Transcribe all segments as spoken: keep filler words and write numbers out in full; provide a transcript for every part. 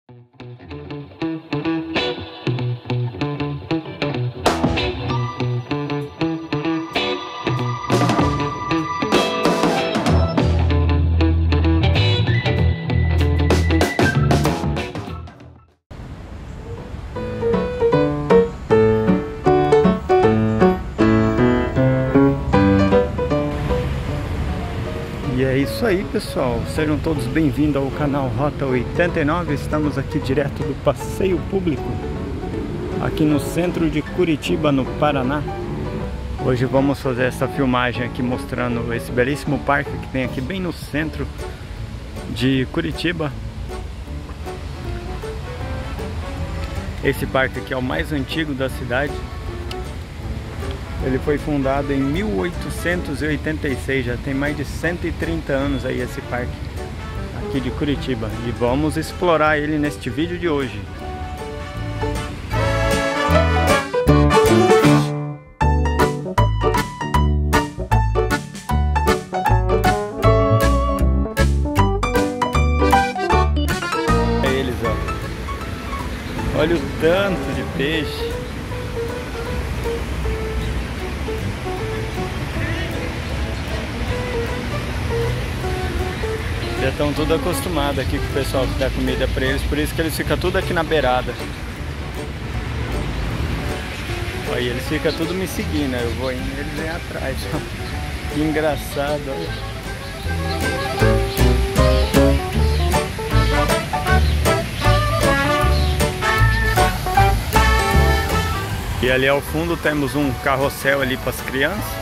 E é isso aí, pessoal, sejam todos bem-vindos ao canal Rota oitenta e nove. Estamos aqui direto do passeio público aqui no centro de Curitiba, no Paraná. Hoje vamos fazer essa filmagem aqui mostrando esse belíssimo parque que tem aqui bem no centro de Curitiba. Esse parque aqui é o mais antigo da cidade. Ele foi fundado em mil oitocentos e oitenta e seis, já tem mais de cento e trinta anos aí esse parque aqui de Curitiba. E vamos explorar ele neste vídeo de hoje. É eles, ó. Olha o tanto de peixe. Já estão tudo acostumados aqui com o pessoal que dá comida para eles, por isso que eles ficam tudo aqui na beirada. Olha, eles ficam tudo me seguindo, eu vou indo e eles vêm atrás. Que engraçado, olha. E ali ao fundo temos um carrossel ali para as crianças.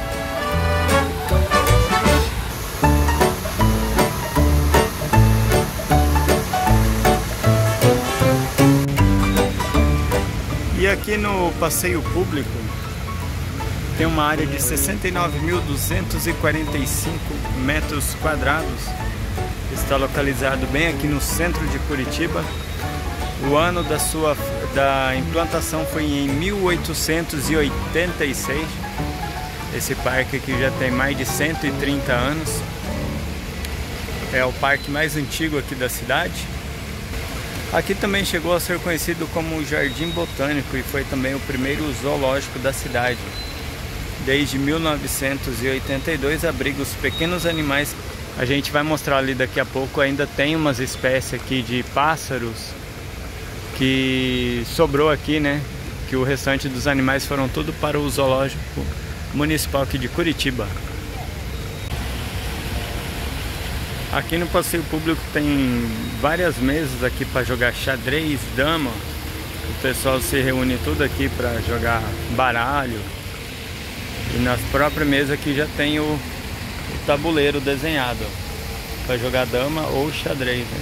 E aqui no passeio público tem uma área de sessenta e nove mil duzentos e quarenta e cinco metros quadrados. Está localizado bem aqui no centro de Curitiba. O ano da sua da implantação foi em mil oitocentos e oitenta e seis. Esse parque aqui já tem mais de cento e trinta anos. É o parque mais antigo aqui da cidade. Aqui também chegou a ser conhecido como Jardim Botânico e foi também o primeiro zoológico da cidade. Desde mil novecentos e oitenta e dois abriga os pequenos animais. A gente vai mostrar ali daqui a pouco, ainda tem umas espécies aqui de pássaros que sobrou aqui, né? Que o restante dos animais foram tudo para o zoológico municipal aqui de Curitiba. Aqui no passeio público tem várias mesas aqui para jogar xadrez, dama. O pessoal se reúne tudo aqui para jogar baralho. E nas próprias mesas aqui já tem o, o tabuleiro desenhado para jogar dama ou xadrez, né?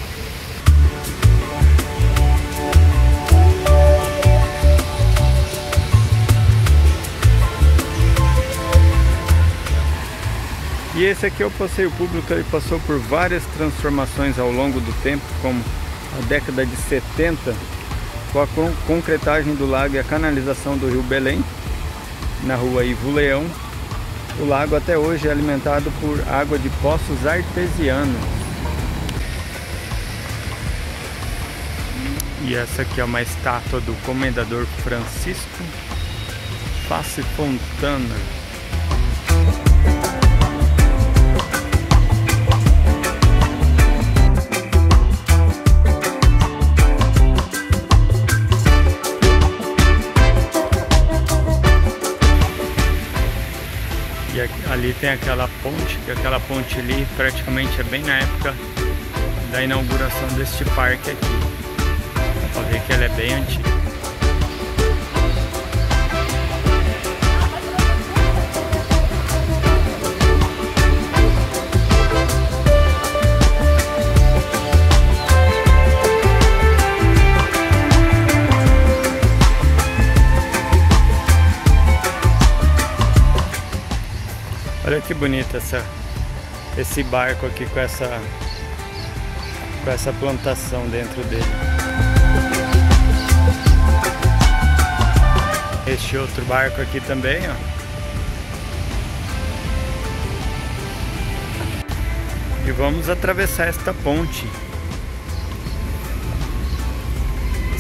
E esse aqui é o passeio público, ele passou por várias transformações ao longo do tempo, como a década de setenta, com a concretagem do lago e a canalização do rio Belém, na rua Ivo Leão. O lago até hoje é alimentado por água de poços artesianos. E essa aqui é uma estátua do Comendador Francisco Face Fontana. E ali tem aquela ponte, que aquela ponte ali praticamente é bem na época da inauguração deste parque aqui. Dá pra ver que ela é bem antiga. Olha que bonita essa, esse barco aqui com essa, com essa plantação dentro dele. Este outro barco aqui também, ó. E vamos atravessar esta ponte.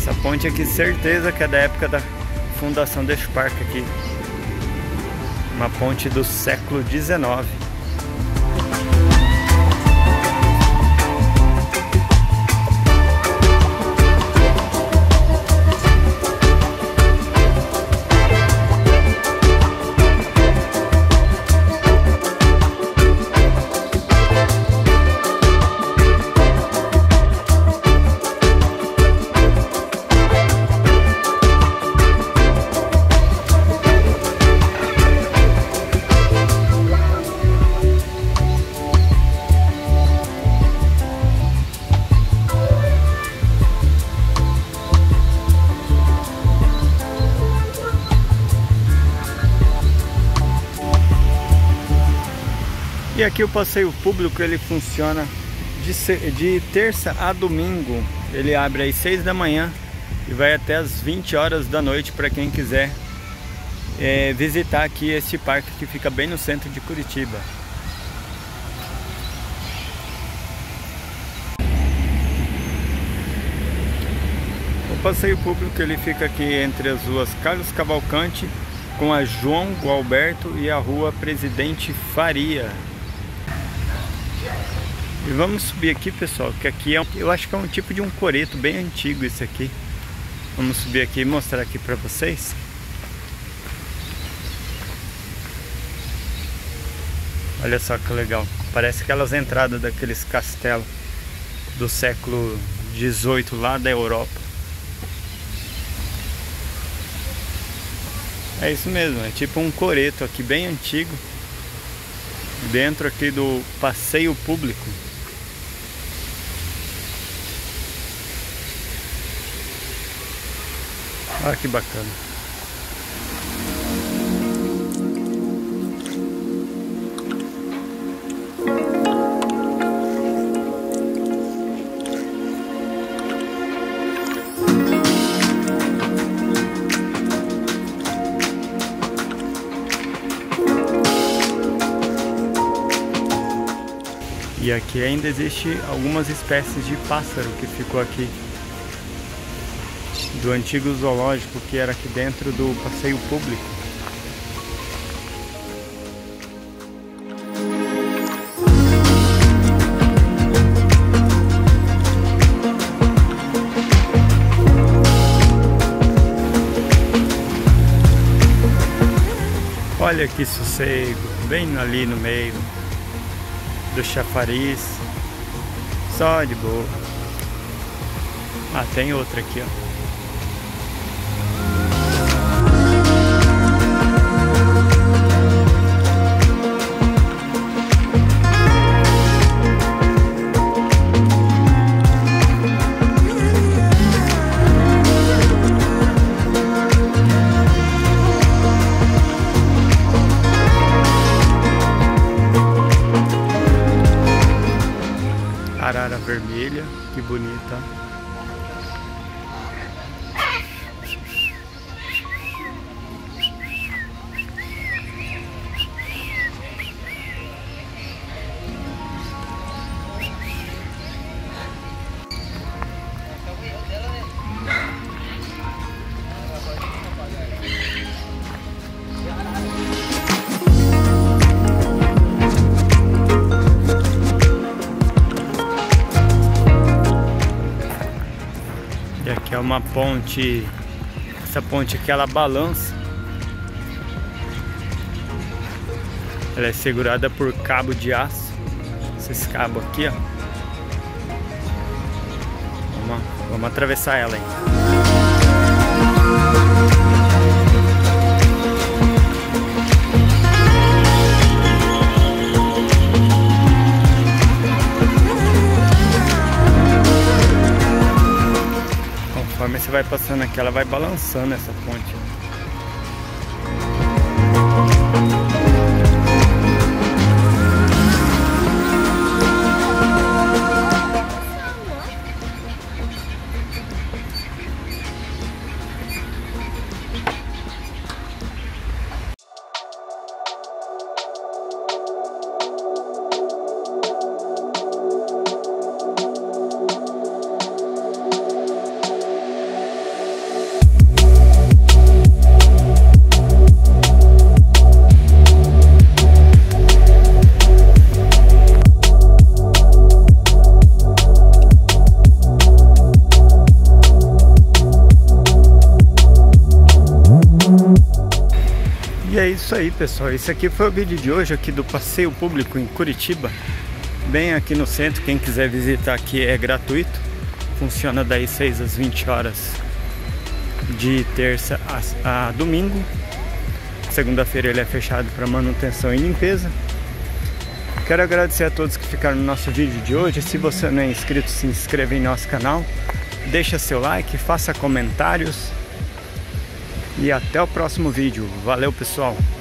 Essa ponte aqui, certeza que é da época da fundação deste parque aqui. Uma ponte do século dezenove. E aqui o passeio público ele funciona de, de terça a domingo. Ele abre às seis da manhã e vai até às vinte horas da noite para quem quiser é, visitar aqui este parque que fica bem no centro de Curitiba. O passeio público ele fica aqui entre as ruas Carlos Cavalcante com a João Gualberto e a rua Presidente Faria. E vamos subir aqui, pessoal, que aqui é um, eu acho que é um tipo de um coreto bem antigo esse aqui. Vamos subir aqui e mostrar aqui para vocês. Olha só que legal. Parece aquelas entradas daqueles castelos do século dezoito lá da Europa. É isso mesmo, é tipo um coreto aqui bem antigo, dentro aqui do passeio público. Olha que bacana. E aqui ainda existe algumas espécies de pássaro que ficou aqui do antigo zoológico que era aqui dentro do passeio público. Olha que sossego, bem ali no meio do chafariz, só de boa. Ah, tem outra aqui, ó. Arara vermelha, que bonita. E aqui é uma ponte, essa ponte aqui ela balança, ela é segurada por cabo de aço, esses cabos aqui, ó. Vamos, vamos atravessar ela aí. Conforme você vai passando aqui, ela vai balançando essa ponte. isso aí, pessoal. Esse aqui foi o vídeo de hoje aqui do passeio público em Curitiba, bem aqui no centro. Quem quiser visitar aqui é gratuito. Funciona das seis às vinte horas de terça a, a domingo. Segunda-feira ele é fechado para manutenção e limpeza. Quero agradecer a todos que ficaram no nosso vídeo de hoje. Se você não é inscrito, se inscreva em nosso canal, deixa seu like, faça comentários e até o próximo vídeo. Valeu, pessoal!